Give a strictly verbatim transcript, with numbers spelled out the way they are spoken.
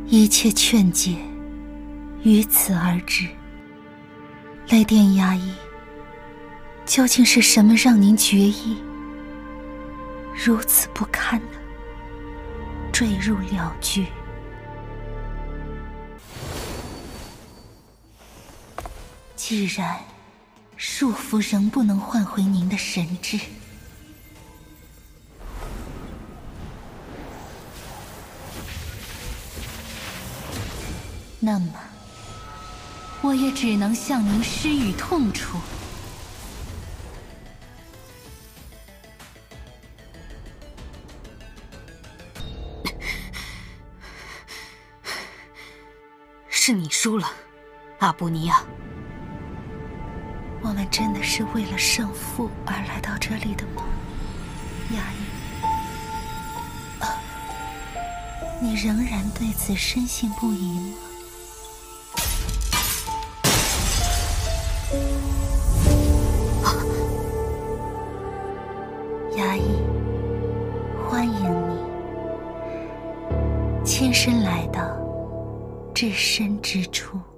一切劝解于此而止。雷电衙役，究竟是什么让您决意如此不堪的坠入了局？既然束缚仍不能换回您的神智，那么我也只能向您施予痛楚。 是你输了，阿布尼亚。 我们真的是为了胜负而来到这里的吗，衙役？啊，你仍然对此深信不疑吗？啊，衙役，欢迎你亲身来到至深之处。